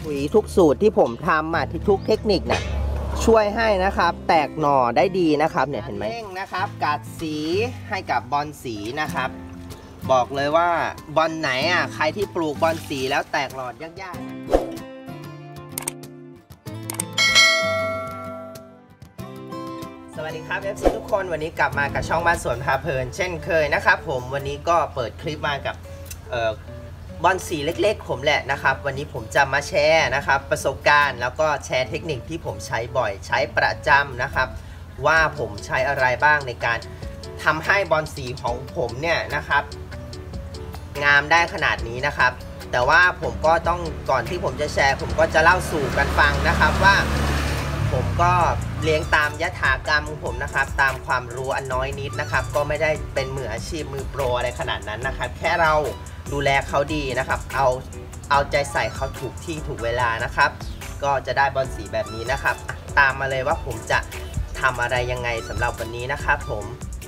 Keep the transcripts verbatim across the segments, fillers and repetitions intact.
ปุ๋ยทุกสูตรที่ผมทำอ่ะที่ทุกเทคนิคเนี่ยช่วยให้นะครับแตกหน่อได้ดีนะครับเนี่ยเห็นไหมเร่งนะครับกัดสีให้กับบอนสีนะครับบอกเลยว่าบอนไหนอ่ะใครที่ปลูกบอนสีแล้วแตกหลอดยากๆสวัสดีครับ เอฟ ซี ทุกคนวันนี้กลับมากับช่องบ้านสวนพาเพลินเช่นเคยนะครับผมวันนี้ก็เปิดคลิปมากับเอ่อบอนสีเล็กๆผมแหละนะครับวันนี้ผมจะมาแชร์นะครับประสบการณ์แล้วก็แชร์เทคนิคที่ผมใช้บ่อยใช้ประจำนะครับว่าผมใช้อะไรบ้างในการทำให้บอนสีของผมเนี่ยนะครับงามได้ขนาดนี้นะครับแต่ว่าผมก็ต้องก่อนที่ผมจะแชร์ผมก็จะเล่าสู่กันฟังนะครับว่าผมก็เลี้ยงตามยถากรรมของผมนะครับตามความรู้อันน้อยนิดนะครับก็ไม่ได้เป็นมืออาชีพมือโปรอะไรขนาดนั้นนะครับแค่เราดูแลเขาดีนะครับเอาเอาใจใส่เขาถูกที่ถูกเวลานะครับก็จะได้บอนสีแบบนี้นะครับตามมาเลยว่าผมจะทำอะไรยังไงสำหรับวันนี้นะครับผม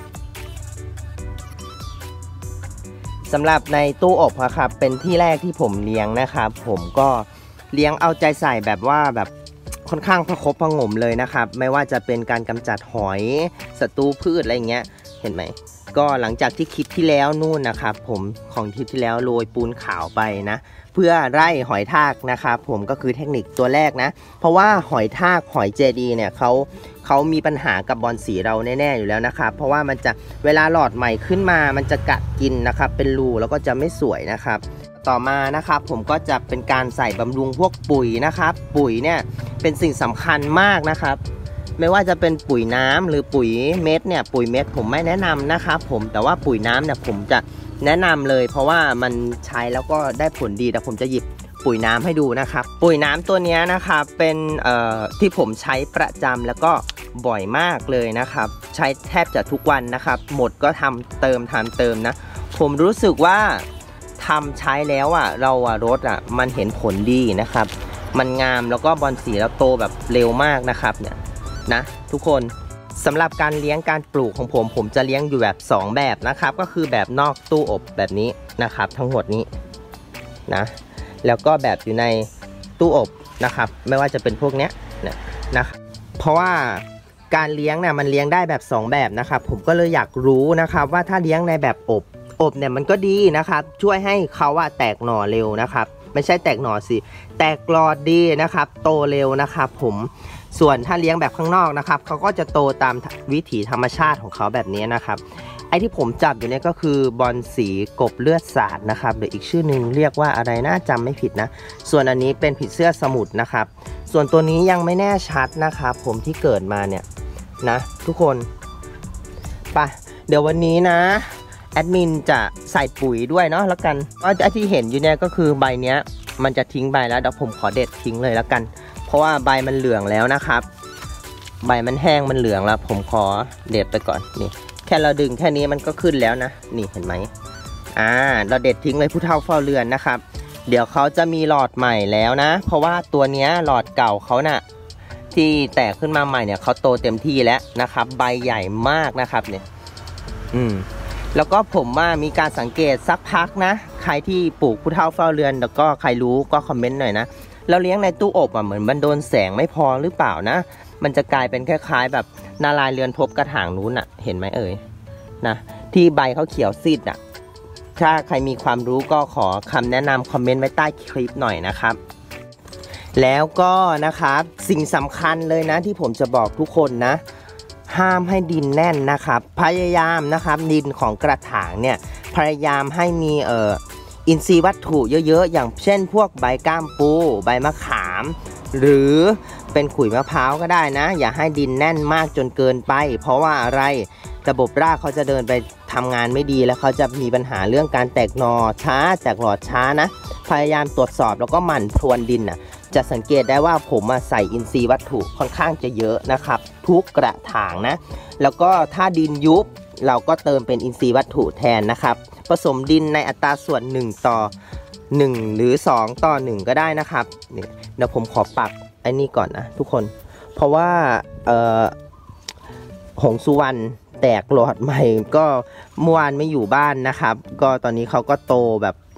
สำหรับในตู้อบครับเป็นที่แรกที่ผมเลี้ยงนะครับผมก็เลี้ยงเอาใจใส่แบบว่าแบบค่อนข้างประคบประงมเลยนะครับไม่ว่าจะเป็นการกำจัดหอยศัตรูพืชอะไรเงี้ยเห็นไหมก็หลังจากที่คลิปที่แล้วนู่นนะครับผมของคลิปที่แล้วโรยปูนขาวไปนะเพื่อไล่หอยทากนะครับผมก็คือเทคนิคตัวแรกนะเพราะว่าหอยทากหอยเจดีเนี่ยเขาเขามีปัญหากับบอนสีเราแน่ๆอยู่แล้วนะครับเพราะว่ามันจะเวลาหลอดใหม่ขึ้นมามันจะกัดกินนะครับเป็นรูแล้วก็จะไม่สวยนะครับต่อมานะครับผมก็จะเป็นการใส่บำรุงพวกปุ๋ยนะครับปุ๋ยเนี่ยเป็นสิ่งสำคัญมากนะครับไม่ว่าจะเป็นปุ๋ยน้ำหรือปุ๋ยเม็ดเนี่ยปุ๋ยเม็ดผมไม่แนะนำนะครับผมแต่ว่าปุ๋ยน้ำเนี่ยผมจะแนะนำเลยเพราะว่ามันใช้แล้วก็ได้ผลดีแต่ผมจะหยิบปุ๋ยน้ำให้ดูนะครับปุ๋ยน้ำตัวนี้นะครับเป็นเอ่อที่ผมใช้ประจำแล้วก็บ่อยมากเลยนะครับใช้แทบจะทุกวันนะครับหมดก็ทำเติมทำเติมนะผมรู้สึกว่าทำใช้แล้วอ่ะเราอ่ะรถอ่ะมันเห็นผลดีนะครับมันงามแล้วก็บอนสีแล้วโตแบบเร็วมากนะครับเนี่ยนะทุกคนสำหรับการเลี้ยงการปลูกของผมผมจะเลี้ยงอยู่แบบสองแบบนะครับก็คือแบบนอกตู้อบแบบนี้นะครับทั้งหมดนี้นะแล้วก็แบบอยู่ในตู้อบนะครับไม่ว่าจะเป็นพวกเนี้ยนะนะเพราะว่าการเลี้ยงเนี่ยมันเลี้ยงได้แบบสองแบบนะครับผมก็เลยอยากรู้นะครับว่าถ้าเลี้ยงในแบบอบอบเนี่ยมันก็ดีนะครับช่วยให้เขาอะแตกหน่อเร็วนะครับไม่ใช่แตกหน่อสิแตกกลอดดีนะครับโตเร็วนะครับผมส่วนถ้าเลี้ยงแบบข้างนอกนะครับเขาก็จะโตตามวิถีธรรมชาติของเขาแบบนี้นะครับไอ้ที่ผมจับอยู่เนี่ยก็คือบอนสีกบเลือดสาดนะครับหรืออีกชื่อหนึ่งเรียกว่าอะไรนะจำไม่ผิดนะส่วนอันนี้เป็นผีเสื้อสมุทรนะครับส่วนตัวนี้ยังไม่แน่ชัดนะครับผมที่เกิดมาเนี่ยนะทุกคนไปเดี๋ยววันนี้นะแอดมินจะใส่ปุ๋ยด้วยเนาะแล้วกันก็ไอ้ที่เห็นอยู่เนี่ยก็คือใบเนี้ยมันจะทิ้งใบแล้วเดี๋ยวผมขอเด็ดทิ้งเลยแล้วกันเพราะว่าใบมันเหลืองแล้วนะครับใบมันแห้งมันเหลืองแล้วผมขอเด็ดไปก่อนนี่แค่เราดึงแค่นี้มันก็ขึ้นแล้วนะนี่เห็นไหมอ่าเราเด็ดทิ้งเลยผู้เฒ่าเฝ้าเรือนนะครับเดี๋ยวเขาจะมีหลอดใหม่แล้วนะเพราะว่าตัวเนี้ยหลอดเก่าเขาน่ะที่แตกขึ้นมาใหม่เนี่ยเขาโตเต็มที่แล้วนะครับใบใหญ่มากนะครับเนี่ยอืมแล้วก็ผมว่ามีการสังเกตสักพักนะใครที่ปลูกผู้เฒ่าเฝ้าเรือนแล้วก็ใครรู้ก็คอมเมนต์หน่อยนะเราเลี้ยงในตู้อบอ่ะเหมือนมันโดนแสงไม่พอหรือเปล่านะมันจะกลายเป็นคล้ายๆแบบนาลายเรือนพบกระถางนู้นอ่ะเห็นไหมเอ่ยนะที่ใบเขาเขียวซีดอ่ะถ้าใครมีความรู้ก็ขอคำแนะนำคอมเมนต์ไว้ใต้คลิปหน่อยนะครับแล้วก็นะครับสิ่งสำคัญเลยนะที่ผมจะบอกทุกคนนะห้ามให้ดินแน่นนะครับพยายามนะครับดินของกระถางเนี่ยพยายามให้มีเอ่ออินทรีย์วัตถุเยอะๆอย่างเช่นพวกใบก้ามปูใบมะขามหรือเป็นขุยมะพร้าวก็ได้นะอย่าให้ดินแน่นมากจนเกินไปเพราะว่าอะไรระบบรากเขาจะเดินไปทำงานไม่ดีแล้วเขาจะมีปัญหาเรื่องการแตกหน่อช้าแตกหลอดช้านะพยายามตรวจสอบแล้วก็หมั่นพรวนดินนะจะสังเกตได้ว่าผมมาใส่อินทรีย์วัตถุค่อนข้างจะเยอะนะครับทุกกระถางนะแล้วก็ถ้าดินยุบเราก็เติมเป็นอินทรีย์วัตถุแทนนะครับผสมดินในอัตราส่วนหนึ่งต่อหนึ่งหรือสองต่อหนึ่งก็ได้นะครับนี่เดี๋ยวผมขอปักไอ้นี่ก่อนนะทุกคนเพราะว่าเอ่อหงสุวรรณแตกหลอดใหม่ก็เมื่อวานไม่อยู่บ้านนะครับก็ตอนนี้เขาก็โตแบบ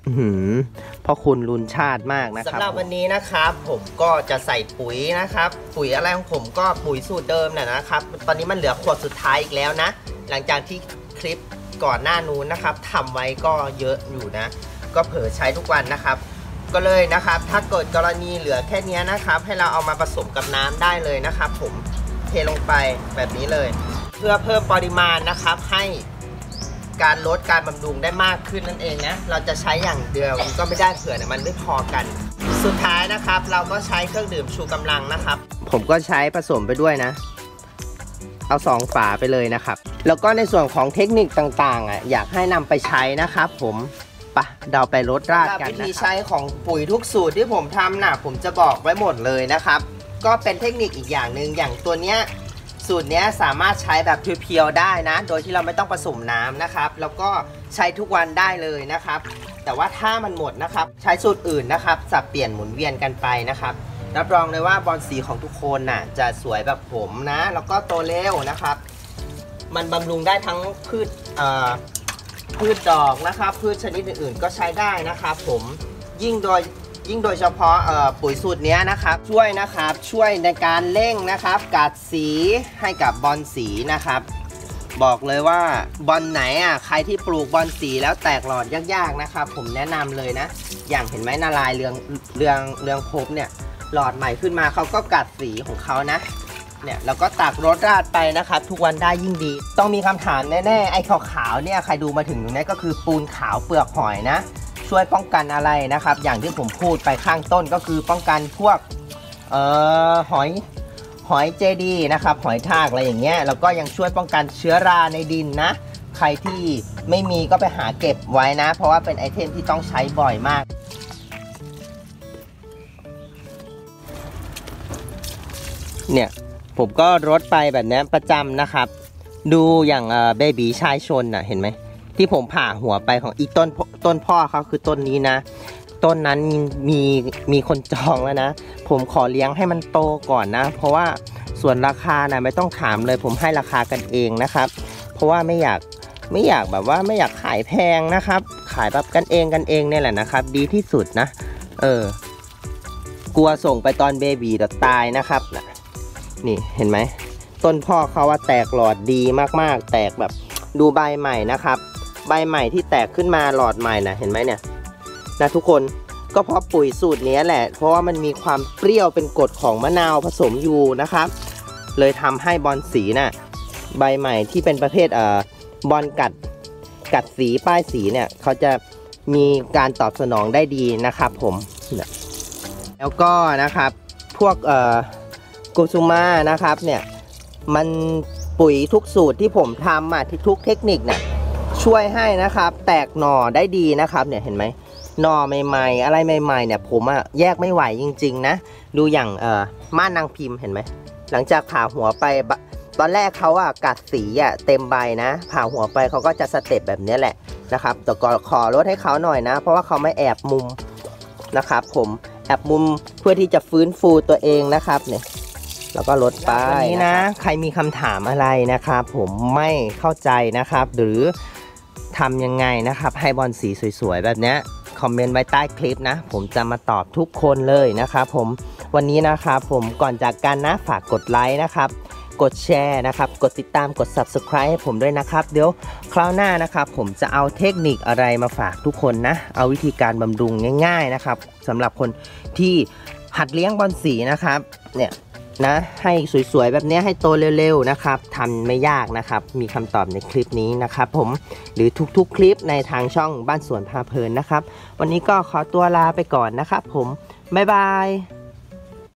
หืมพอคุณรุนชาติมากนะครับสำหรับวันนี้นะครับผมก็จะใส่ปุ๋ยนะครับปุ๋ยอะไรของผมก็ปุ๋ยสูตรเดิมน่ะนะครับตอนนี้มันเหลือขวดสุดท้ายอีกแล้วนะหลังจากที่คลิปก่อนหน้านู้นนะครับทำไว้ก็เยอะอยู่นะก็เผลอใช้ทุกวันนะครับก็เลยนะครับถ้าเกิดกรณีเหลือแค่นี้นะครับให้เราเอามาผสมกับน้ำได้เลยนะครับผมเทลงไปแบบนี้เลยเพื่อเพิ่มปริมาณนะครับให้การลดการบำรุงได้มากขึ้นนั่นเองนะเราจะใช้อย่างเดียวก็ไม่ได้เผื่อนะมันไม่พอกันสุดท้ายนะครับเราก็ใช้เครื่องดื่มชูกำลังนะครับผมก็ใช้ผสมไปด้วยนะเอาสองฝาไปเลยนะครับแล้วก็ในส่วนของเทคนิคต่างๆอ่ะอยากให้นำไปใช้นะครับผมปะเดาไปลดราดกันนะวิธีใช้ของปุ๋ยทุกสูตรที่ผมทำน่ะผมจะบอกไว้หมดเลยนะครับก็เป็นเทคนิคอีกอย่างหนึ่งอย่างตัวเนี้ยสูตรนี้สามารถใช้แบบเพียวๆได้นะโดยที่เราไม่ต้องผสมน้ำนะครับแล้วก็ใช้ทุกวันได้เลยนะครับแต่ว่าถ้ามันหมดนะครับใช้สูตรอื่นนะครับสับเปลี่ยนหมุนเวียนกันไปนะครับรับรองเลยว่าบอลสีของทุกคนน่ะจะสวยแบบผมนะแล้วก็โตเร็วนะครับมันบำรุงได้ทั้งพืชเอ่อพืชดอกนะครับพืชชนิดอื่นๆก็ใช้ได้นะครับผมยิ่งโดยยิ่งโดยเฉพาะปุ๋ยสูตรนี้นะครับช่วยนะครับช่วยในการเร่งนะครับกัดสีให้กับบอลสีนะครับบอกเลยว่าบอลไหนอ่ะใครที่ปลูกบอลสีแล้วแตกหลอดยากๆนะครับผมแนะนำเลยนะอย่างเห็นไหมนาลายเรืองเรืองเรืองภพเนี่ยหลอดใหม่ขึ้นมาเขาก็กัดสีของเขานะเนี่ยเราก็ตักรสราดไปนะครับทุกวันได้ยิ่งดีต้องมีคำถามแน่ๆไอ้ขาวๆเนี่ยใครดูมาถึงตรงนี้ก็คือปูนขาวเปลือกหอยนะช่วยป้องกันอะไรนะครับอย่างที่ผมพูดไปข้างต้นก็คือป้องกันพวกเอ่อหอยหอยเจดีนะครับหอยทากอะไรอย่างเงี้ยแล้วก็ยังช่วยป้องกันเชื้อราในดินนะใครที่ไม่มีก็ไปหาเก็บไว้นะเพราะว่าเป็นไอเทมที่ต้องใช้บ่อยมากเนี่ยผมก็รดไปแบบนี้ประจำนะครับดูอย่างเอ่อเบบีชายชนน่ะเห็นไหมที่ผมผ่าหัวไปของอีต้นต้นพ่อเขาคือต้นนี้นะต้นนั้นมีมีคนจองแล้วนะผมขอเลี้ยงให้มันโตก่อนนะเพราะว่าส่วนราคานะไม่ต้องถามเลยผมให้ราคากันเองนะครับเพราะว่าไม่อยากไม่อยากแบบว่าไม่อยากขายแพงนะครับขายแบบกันเองกันเองเนี่ยแหละนะครับดีที่สุดนะเออกลัวส่งไปตอนเบบีจะตายนะครับนี่เห็นไหมต้นพ่อเขาว่าแตกหลอดดีมากๆแตกแบบดูใบใหม่นะครับใบใหม่ที่แตกขึ้นมาหลอดใหม่นะเห็นไหมเนี่ยนะทุกคนก็เพราะปุ๋ยสูตรนี้แหละเพราะว่ามันมีความเปรี้ยวเป็นกรดของมะนาวผสมอยู่นะครับเลยทำให้บอลสีน่ะใบใหม่ที่เป็นประเภทเอ่อบอลกัดกัดสีป้ายสีเนี่ยเขาจะมีการตอบสนองได้ดีนะครับผมแล้วก็นะครับพวกเอ่อกุซุมานะครับเนี่ยมันปุ๋ยทุกสูตรที่ผมทำอ่ะที่ทุกเทคนิคเนี่ยช่วยให้นะครับแตกหน่อได้ดีนะครับเนี่ยเห็นไหมหน่อใหม่ๆอะไรใหม่ๆเนี่ยผมอ่ะแยกไม่ไหวจริงๆนะดูอย่างเอ่อม่านนางพิมพ์เห็นไหมหลังจากผ่าหัวไปตอนแรกเขาอ่ะกัดสีอ่ะเต็มใบนะผ่าหัวไปเขาก็จะสเต็ปแบบนี้แหละนะครับแต่ก็ขอลดให้เขาหน่อยนะเพราะว่าเขาไม่แอบมุมนะครับผมแอบมุมเพื่อที่จะฟื้นฟูตัวเองนะครับเนี่ยแล้วก็ลดไปวันนี้นะใครมีคำถามอะไรนะครับผมไม่เข้าใจนะครับหรือทำยังไงนะครับให้บอลสีสวยๆแบบนี้คอมเมนต์ไว้ใต้คลิปนะผมจะมาตอบทุกคนเลยนะครับผมวันนี้นะครับผมก่อนจากกันนะฝากกดไลค์นะครับกดแชร์นะครับกดติดตามกด ซับสไครบ์ ให้ผมด้วยนะครับเดี๋ยวคราวหน้านะครับผมจะเอาเทคนิคอะไรมาฝากทุกคนนะเอาวิธีการบำรุงง่ายๆนะครับสำหรับคนที่หัดเลี้ยงบอลสีนะครับเนี่ยนะให้สวยๆแบบนี้ให้โตเร็วๆนะครับทำไม่ยากนะครับมีคำตอบในคลิปนี้นะครับผมหรือทุกๆคลิปในทางช่องบ้านสวนพาเพลินนะครับวันนี้ก็ขอตัวลาไปก่อนนะครับผมบ๊ายบาย